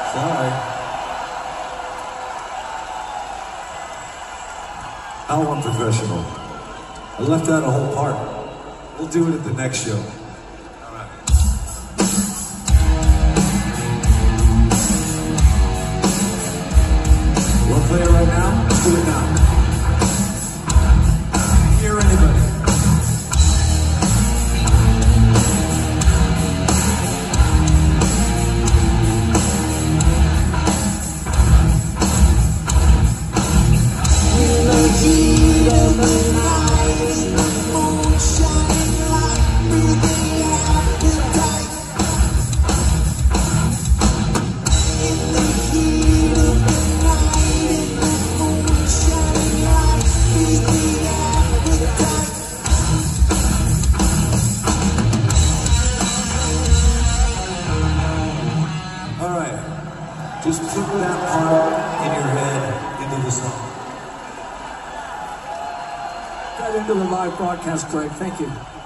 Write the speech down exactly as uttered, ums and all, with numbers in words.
Sorry. How unprofessional. I left out a whole part. We'll do it at the next show. All right. We'll play it right now? Let's do it now. Hear anybody? Just put that part in your head into the song. Right into the live broadcast, Greg. Thank you.